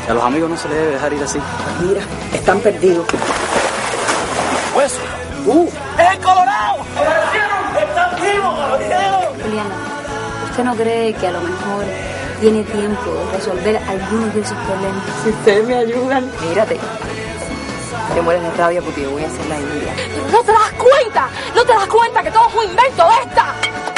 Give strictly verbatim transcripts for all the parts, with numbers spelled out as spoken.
A los amigos no se les debe dejar ir así. Mira, están perdidos. ¡Hueso! ¡Tú! ¡Es el Colorado! ¡Están vivos, caballero! Juliana, ¿usted no cree que a lo mejor tiene tiempo de resolver algunos de esos problemas? Si ustedes me ayudan. Mírate. Te mueres de rabia porque yo voy a hacer la India. Pero no te das cuenta, no te das cuenta que todo fue un invento de esta.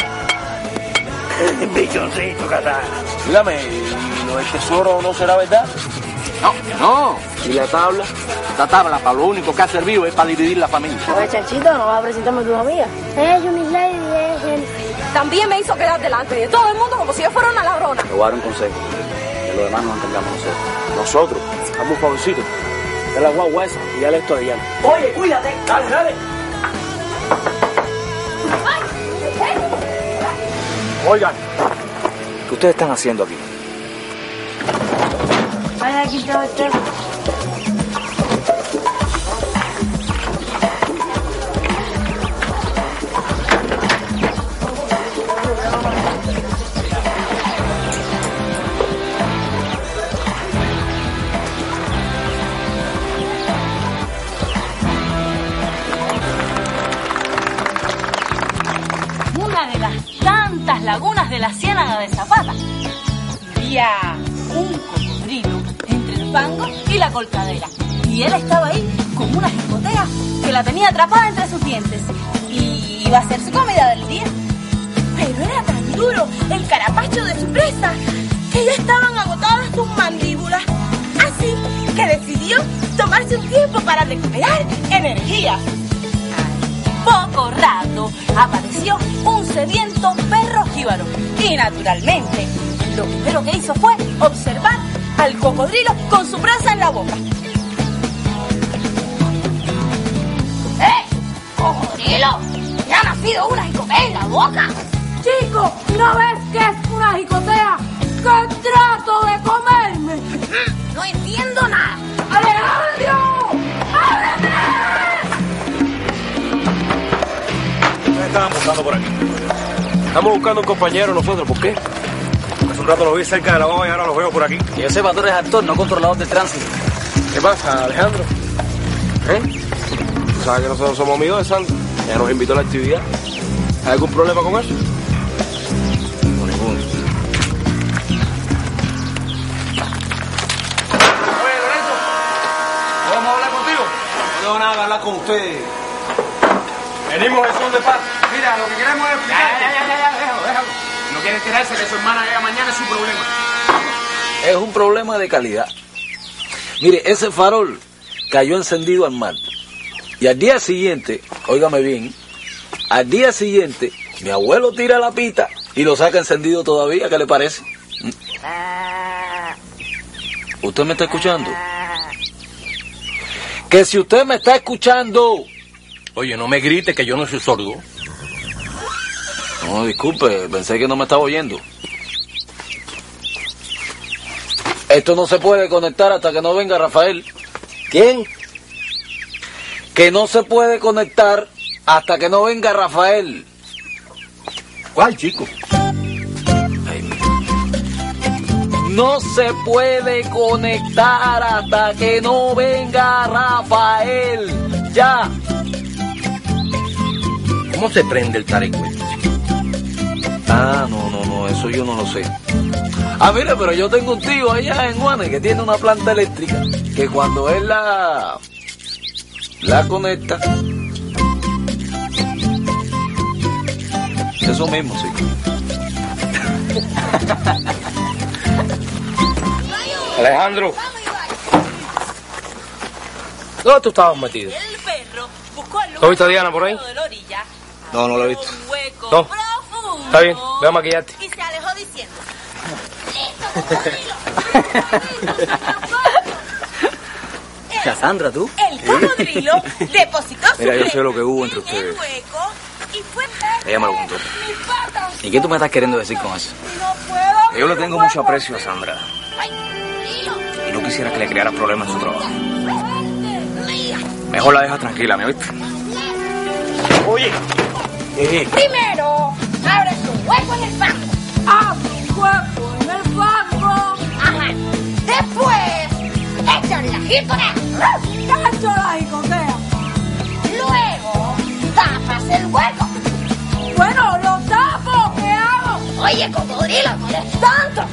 El bichoncito, Catán. Dígame, ¿y lo del tesoro no será verdad? No, no. ¿Y la tabla? La tabla, para lo único que ha servido es para dividir la familia. Oye, Chanchito, ¿no vas a presentarme a tus amigas? Es Unislade y es él. También me hizo quedar delante de todo el mundo como si yo fuera una ladrona. Te voy a dar un consejo. Que lo demás nos entendamos nosotros. Nosotros, dame un favorcito. De la guagua esa y dale esto a Diana. Oye, cuídate. Dale, dale. Oigan, ¿qué ustedes están haciendo aquí? Vaya, aquí está usted. Una de las tantas lagunas de la Ciénaga de Zapata vivía un cocodrilo entre el fango y la colcadera. Y él estaba ahí con una jicotea que la tenía atrapada entre sus dientes y iba a ser su comida del día. Pero era tan duro el carapacho de su presa que ya estaban agotadas sus mandíbulas. Así que decidió tomarse un tiempo para recuperar energía. Poco rato apareció un sediento perro jíbaro y naturalmente lo primero que hizo fue observar al cocodrilo con su presa en la boca. ¡Eh! ¡Cocodrilo! ¿Te ha nacido una jicotea en la boca? Chico, ¿no ves que es una jicotea? ¡Que trato de comerme! No entiendo nada. ¡Alejandro! ¡Ábreme! ¿qué estaban buscando por aquí? Estamos buscando un compañero nosotros, ¿por qué? Hace un rato lo vi cerca de la bomba y ahora lo veo por aquí. Y ese tú eres actor, no controlador de tránsito. ¿Qué pasa, Alejandro? ¿Eh? ¿Tú sabes que nosotros somos amigos de Sandra? Ella nos invitó a la actividad. ¿Hay algún problema con eso? No, ninguno. Oye, Lorenzo, ¿vamos a hablar contigo? No tengo nada que hablar con ustedes. Venimos en son de paz. Mira, lo que queremos es explicar. Ya, ya, ya, ya, déjalo, déjalo. No quiere enterarse que su hermana llega mañana, es su problema. Es un problema de calidad. Mire, ese farol cayó encendido al mar. Y al día siguiente, óigame bien, al día siguiente, mi abuelo tira la pita y lo saca encendido todavía. ¿Qué le parece? ¿Usted me está escuchando? Que si usted me está escuchando... Oye, no me grite que yo no soy sordo. No, disculpe, pensé que no me estaba oyendo. Esto no se puede conectar hasta que no venga Rafael. ¿Quién? Que no se puede conectar hasta que no venga Rafael. ¿Cuál, chico? Ay, no se puede conectar hasta que no venga Rafael. Ya. ¿Cómo se prende el tareco? Ah, no, no, no, eso yo no lo sé. Ah, mire, pero yo tengo un tío allá en Guane que tiene una planta eléctrica que cuando él la... la conecta... Eso mismo, sí. Alejandro. ¿Dónde tú estabas metido? El perro buscó el ¿Tú viste a Diana por ahí? de la orilla. No, no lo he visto. Un hueco No. profundo. Está bien, ve a maquillarte. Y se alejó diciendo: ¡Listo, cocodrilo! Cassandra, ¿tú? El cocodrilo depositó su Mira, yo sé presa lo que hubo entre en el ustedes. hueco y fue Ella me lo contó. mi pata. ¿Y qué tú me estás queriendo decir con eso? No puedo. Yo le tengo no mucho puedo. aprecio a Sandra. Y no quisiera que le creara problemas en su trabajo. Mejor la deja tranquila, ¿me oíste? Oye. Eh, Primero, abres un hueco en el fango. ¡Haz un hueco en el fango! Ajá. Después, jicotea. ¡Cacho la jicotea! Luego, tapas el hueco. Bueno, lo tapo, ¿qué hago? Oye, cocodrilo, no eres tanto.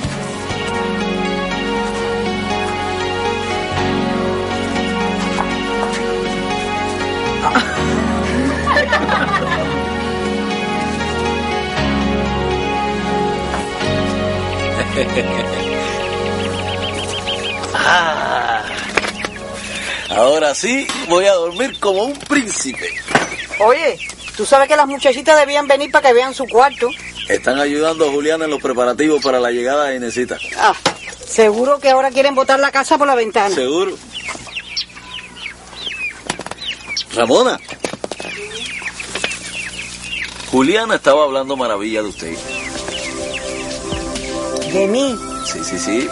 Ah, ahora sí voy a dormir como un príncipe. Oye, tú sabes que las muchachitas debían venir para que vean su cuarto. Están ayudando a Juliana en los preparativos para la llegada de Inesita. Ah, seguro que ahora quieren botar la casa por la ventana. Seguro. Ramona. Juliana estaba hablando maravilla de usted. ¿De mí? Sí, sí, sí.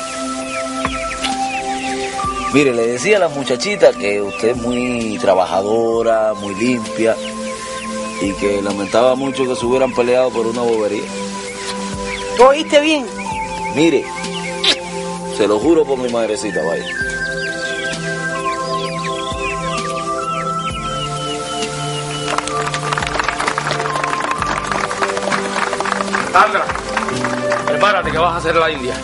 Mire, le decía a la muchachita que usted es muy trabajadora, muy limpia, y que lamentaba mucho que se hubieran peleado por una bobería. ¿Tú oíste bien? Mire, se lo juro por mi madrecita, vaya. Sandra, prepárate que vas a hacer la India.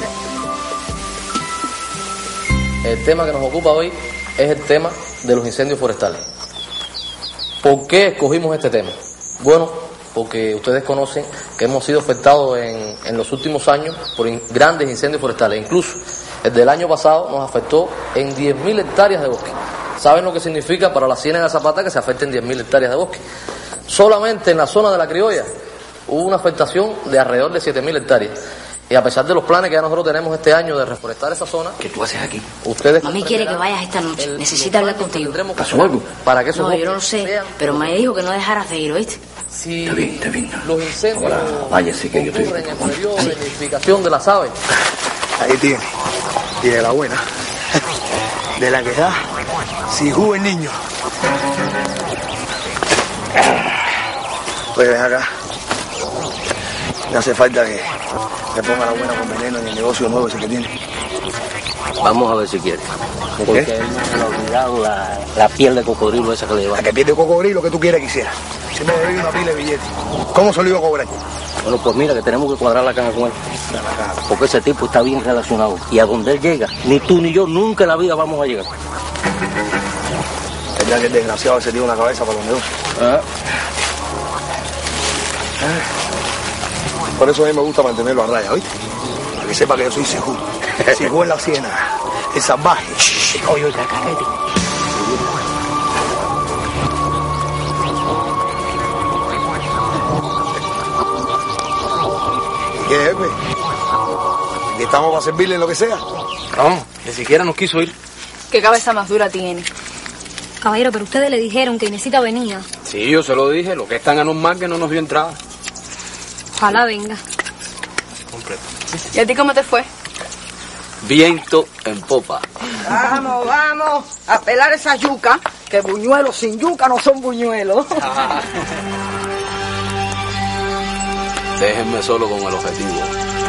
El tema que nos ocupa hoy es el tema de los incendios forestales. ¿Por qué escogimos este tema? Bueno, porque ustedes conocen que hemos sido afectados en, en los últimos años por in, grandes incendios forestales. Incluso el del año pasado nos afectó en diez mil hectáreas de bosque. ¿Saben lo que significa para la Ciénaga de Zapata que se afecten diez mil hectáreas de bosque? Solamente en la zona de la Criolla hubo una afectación de alrededor de siete mil hectáreas. Y a pesar de los planes que ya nosotros tenemos este año de reforestar esa zona... ¿Qué tú haces aquí? Ustedes... Mami quiere que vayas esta noche. Necesita hablar contigo. ¿Pasó algo? Para que eso no, yo no lo sé, pero me dijo que no dejaras de ir, ¿oíste? Si está bien, está bien. Los incendios... Ahora, váyase que yo estoy... En el periodo de nidificación de las aves. Ahí tiene. Y de la buena. De la que da... Si jugo el niño. Pues ven acá. Me hace falta que le ponga la buena con veneno en el negocio nuevo ese que tiene. Vamos a ver si quiere. ¿Por Porque qué? él no se le ha olvidado la, la piel de cocodrilo esa que le lleva. La que pierde cocodrilo que tú quieres que hiciera. Si me debí una pila de billetes. ¿Cómo se lo iba a cobrar? Bueno, pues mira que tenemos que cuadrar la caja con él. Porque ese tipo está bien relacionado. Y a donde él llega, ni tú ni yo nunca en la vida vamos a llegar. Es verdad que el desgraciado ese tiene una cabeza para los negocios. ¿Ah? Por eso a mí me gusta mantenerlo a raya, ¿oíste? Para que sepa que yo soy Sijú. Sijú en la Ciénaga. El salvaje. Oye, oye, cállate. ¿Qué, jefe? Aquí estamos para servirle en lo que sea. No, ni siquiera nos quiso ir. ¿Qué cabeza más dura tiene? Caballero, pero ustedes le dijeron que Inesita venía. Sí, yo se lo dije. Lo que es tan anormal que no nos dio entrada. Ojalá venga. Completo. ¿Y a ti cómo te fue? Viento en popa. Vamos, vamos a pelar esa yuca, que buñuelos sin yuca no son buñuelos. Déjenme solo con el objetivo.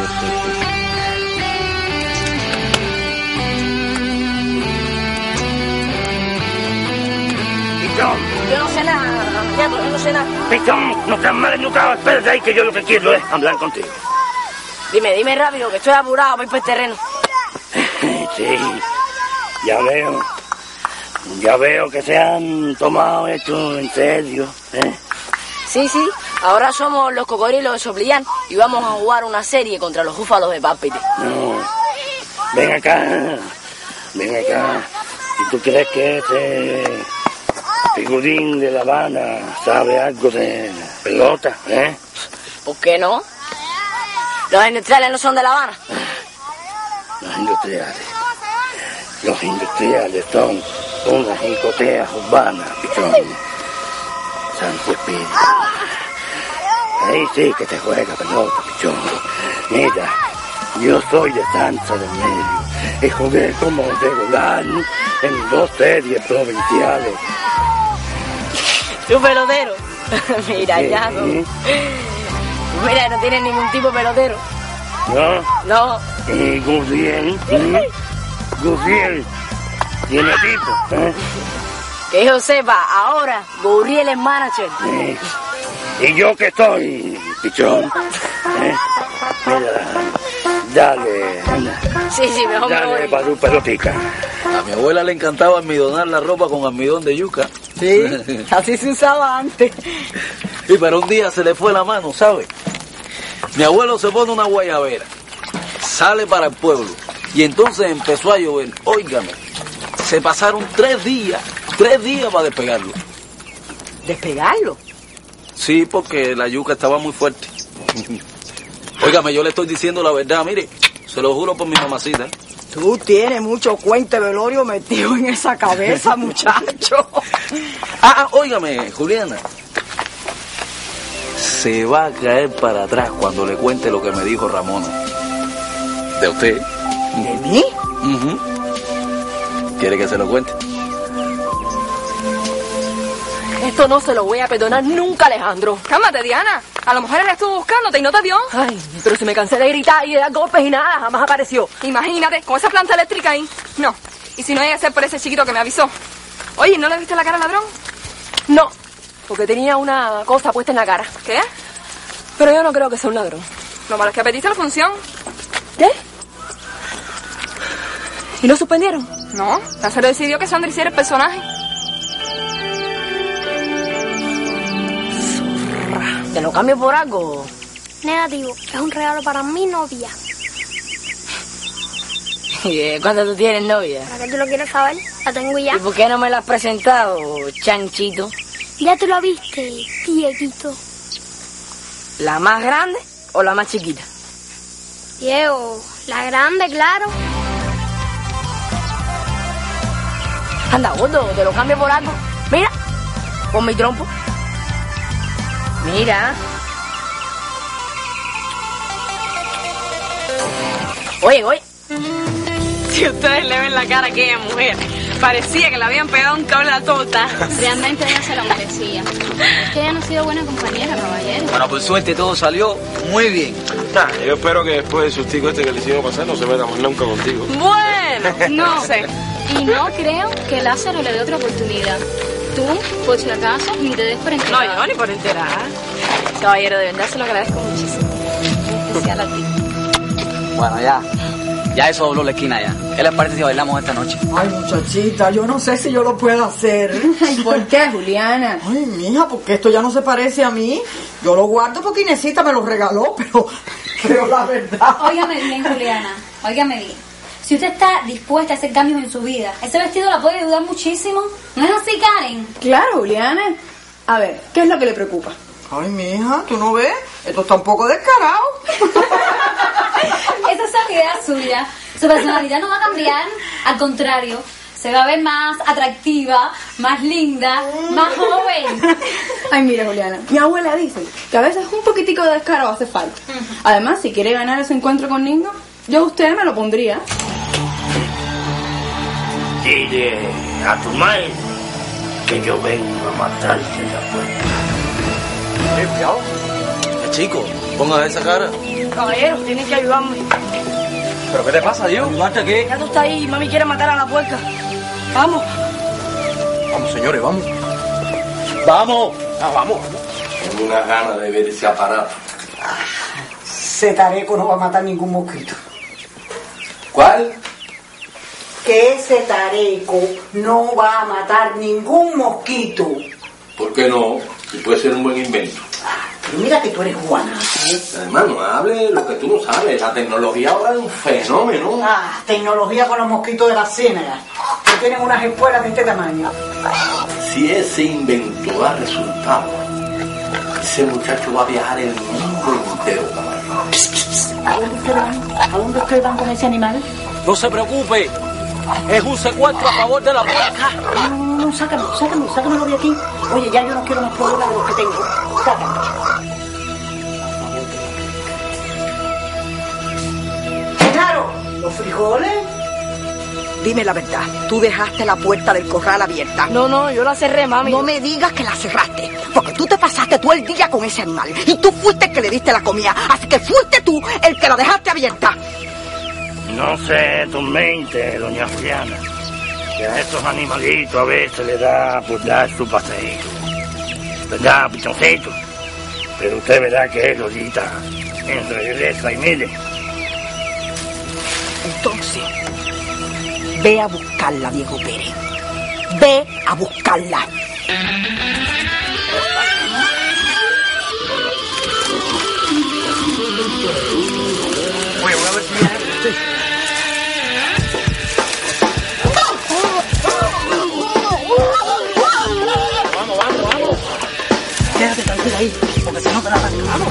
Yo no sé nada, ya, yo no sé nada. Pichón, no estás mal educado. Espérate ahí que yo lo que quiero es hablar contigo. Dime, dime rápido, que estoy apurado para ir por el terreno. Sí, ya veo. Ya veo que se han tomado esto en serio, ¿eh? Sí, sí, ahora somos los cocodrilos de Soplillán y vamos a jugar una serie contra los búfalos de Pápite. No, ven acá, ven acá. ¿Y tú crees que ese figurín de La Habana sabe algo de pelota, eh? ¿Por qué no? Los industriales no son de La Habana. Los industriales. Los industriales son unas jicoteas urbanas, pichón. Santo Espíritu. Ahí sí que te juega pelota, pichón. Mira, yo soy de Sanza del Medio y jugué como regular en dos series provinciales. ¿Tú pelotero? Mira, Sí. ya no. Mira, no tienes ningún tipo pelotero. ¿No? No. Y Gurriel, ¿sí? Gurriel, Nietito, ¿eh? Que yo sepa, ahora Gabriel es manager. ¿Eh? ¿Y yo qué estoy, pichón? ¿Eh? Mira, dale, Sí, sí, mejor me dale voy. para tu pelotica. A mi abuela le encantaba almidonar la ropa con almidón de yuca. Sí, así se usaba antes. Y pero un día se le fue la mano, ¿sabe? Mi abuelo se pone una guayabera, sale para el pueblo y entonces empezó a llover. Óigame, se pasaron tres días, tres días para despegarlo. ¿Despegarlo? Sí, porque la yuca estaba muy fuerte. Óigame, yo le estoy diciendo la verdad, mire, se lo juro por mi mamacita. Tú tienes mucho cuento de velorio metido en esa cabeza, muchacho. Ah, ah, óigame, Juliana. Se va a caer para atrás cuando le cuente lo que me dijo Ramón. ¿De usted? ¿De mí? Uh-huh. ¿Quiere que se lo cuente? Esto no se lo voy a perdonar nunca, Alejandro. Cálmate, Diana. A lo mejor él estuvo buscándote y no te vio. Ay, pero si me cansé de gritar y de dar golpes y nada, jamás apareció. Imagínate, con esa planta eléctrica ahí. No. Y si no iba a ser por ese chiquito que me avisó. Oye, ¿no le viste la cara al ladrón? No, porque tenía una cosa puesta en la cara. ¿Qué? Pero yo no creo que sea un ladrón. Lo malo es que pediste la función. ¿Qué? ¿Y no suspendieron? No, la Cero decidió que Sandra hiciera el personaje. ¿Te lo cambio por algo? Negativo, es un regalo para mi novia. ¿Cuándo tú tienes novia? ¿Para qué tú lo quieres saber? La tengo ya. ¿Y por qué no me la has presentado, chanchito? Ya tú la viste, Dieguito. ¿La más grande o la más chiquita? Diego, la grande, claro. Anda, gordo, te lo cambio por algo. Mira, con mi trompo. Mira. Oye, oye. Si ustedes le ven la cara a aquella mujer, parecía que le habían pegado un cable a la torta. Realmente ella se lo merecía. Es que ella no ha sido buena compañera, caballero. Bueno, por suerte todo salió muy bien. Nah, yo espero que después del sustico este que le hicimos pasar no se meta más nunca contigo. Bueno, No sé. Y no creo que Lázaro le dé otra oportunidad. Tú, por si acaso, ni te des por enterado. No, yo ni por enterar. Caballero, de verdad se lo agradezco muchísimo. En especial a ti. Bueno, ya. Ya eso dobló la esquina ya. ¿Qué les parece si bailamos esta noche? Ay, muchachita, yo no sé si yo lo puedo hacer. ¿Y por qué, Juliana? Ay, mija, porque esto ya no se parece a mí. Yo lo guardo porque Inesita me lo regaló, pero, pero la verdad... Óigame bien, Juliana. Óigame bien. Si usted está dispuesta a hacer cambios en su vida, ese vestido la puede ayudar muchísimo. ¿No es así, Karen? Claro, Juliana. A ver, ¿qué es lo que le preocupa? Ay, mija, ¿tú no ves? Esto está un poco descarado. Esas son ideas suyas. Su personalidad no va a cambiar. Al contrario, se va a ver más atractiva, más linda, más joven. Ay, mira, Juliana, mi abuela dice que a veces un poquitico de descaro hace falta. Además, si quiere ganar ese encuentro con Ningo, yo a usted me lo pondría. Dile a tu madre que yo vengo a matarte en la puerta. ¿Qué, fiao? Chico, ponga esa cara. Caballero, tienes que ayudarme. ¿Pero qué te pasa, Dios? ¿Ayudarte qué? Ya tú estás ahí, mami quiere matar a la puerca. Vamos. Vamos, señores, vamos. ¡Vamos! Ah, vamos. Tengo una gana de ver ese aparato. Ese tareco no va a matar ningún mosquito. ¿Cuál? Que ese tareco no va a matar ningún mosquito. ¿Por qué no? Si puede ser un buen invento. Pero mira que tú eres Juana. Además, no hable lo que tú no sabes. La tecnología ahora es un fenómeno. Ah, tecnología con los mosquitos de la ciénaga, que tienen unas espuelas de este tamaño. Si ese invento da resultado, ese muchacho va a viajar el mundo entero. ¿A dónde ustedes van? ¿A dónde ustedes van con ese animal? No se preocupe. Es un secuestro a favor de la puerca. No, no, no, no, sácalo, sácalo, sácamelo de aquí. Oye, ya yo no quiero más problemas de los que tengo. Sácalo. Claro, los frijoles. Dime la verdad, tú dejaste la puerta del corral abierta. No, no, yo la cerré, mami. No me digas que la cerraste, porque tú te pasaste todo el día con ese animal y tú fuiste el que le diste la comida, así que fuiste tú el que la dejaste abierta. No se tormente, doña Juliana. que a estos animalitos a veces les da por dar su paseo. ¿Verdad, pichoncito? Pero usted verá que es Lolita en regresa y mire. Entonces, ve a buscarla, Diego Pérez. Ve a buscarla. Voy a ver si viene. Sí. Vamos, vamos, vamos. Quédate tranquila ahí, porque si no te la arrancamos.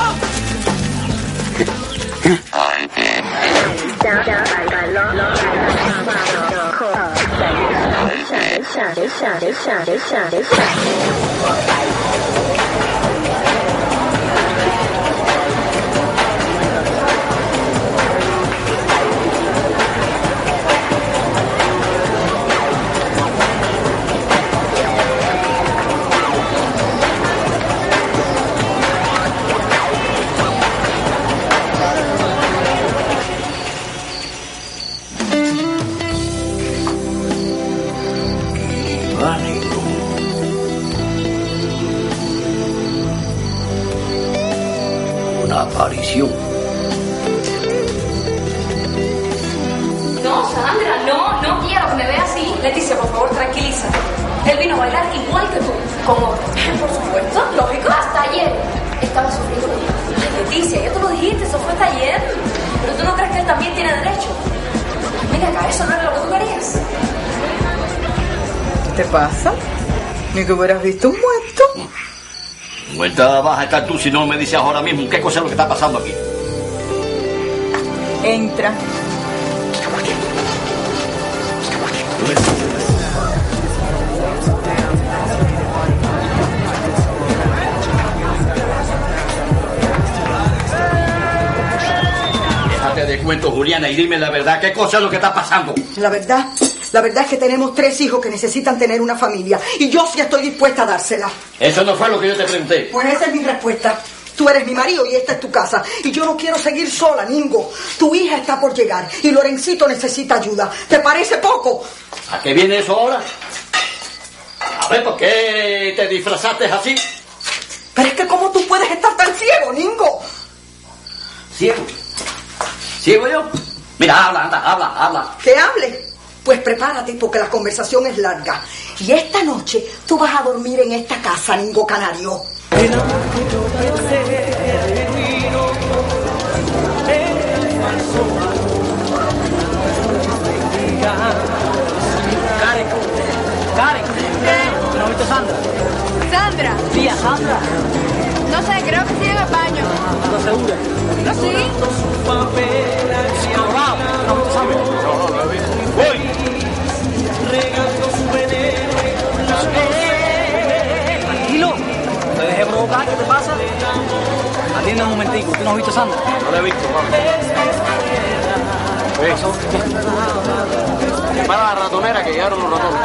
Una aparición. No, Sandra, no, no quiero que me vea así. Leticia, por favor, tranquilízate. Él vino a bailar igual que tú, con otro. Por supuesto, lógico. Hasta ayer estaba sufriendo conmigo. Ay, Leticia, ya tú lo dijiste, eso fue hasta ayer. Pero tú no crees que él también tiene derecho. Mira acá, eso no era lo que tú querías. ¿Qué te pasa? Ni que hubieras visto un muerto. Muerta vas a estar tú si no me dices ahora mismo qué cosa es lo que está pasando aquí. Entra. Déjate de cuentos, Juliana, y dime la verdad, ¿qué cosa es lo que está pasando? La verdad, la verdad es que tenemos tres hijos que necesitan tener una familia. Y yo sí estoy dispuesta a dársela. Eso no fue lo que yo te pregunté. Pues esa es mi respuesta. Tú eres mi marido y esta es tu casa. Y yo no quiero seguir sola, Ningo. Tu hija está por llegar y Lorencito necesita ayuda. ¿Te parece poco? ¿A qué viene eso ahora? A ver, ¿por qué te disfrazaste así? Pero es que ¿cómo tú puedes estar tan ciego, Ningo? ¿Ciego? ¿Ciego yo? Mira, habla, anda, habla, habla. ¿Que hable? Pues prepárate porque la conversación es larga. Y esta noche tú vas a dormir en esta casa, Ningo Canario. Karen, Karen, ¿no has visto a Sandra? Sandra. Tía, Sandra. No sé, creo que sigue en el baño. ¿Estás segura? ¿No sí? Colorado, ¿no has visto a Sandra? No, no, lo he visto. ¡Voy! Tranquilo, te dejé provocar, ¿qué te pasa? Atiende un momentico, ¿tú no has visto a Sandra? No lo he visto, vamos. ¿Qué pasó? Para la ratonera que llegaron los ratones.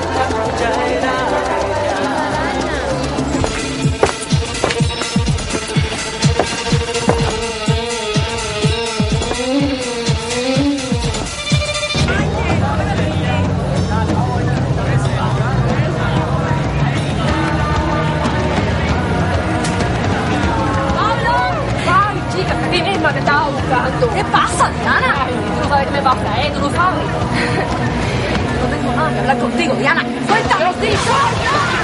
Ti misma te estaba buscando. ¿Qué pasa, Diana? Ay, tú no sabes qué me pasa, ¿eh? Tú no sabes. No tengo nada que hablar contigo, Diana. ¡Suéltame! ¡Sí, suelta!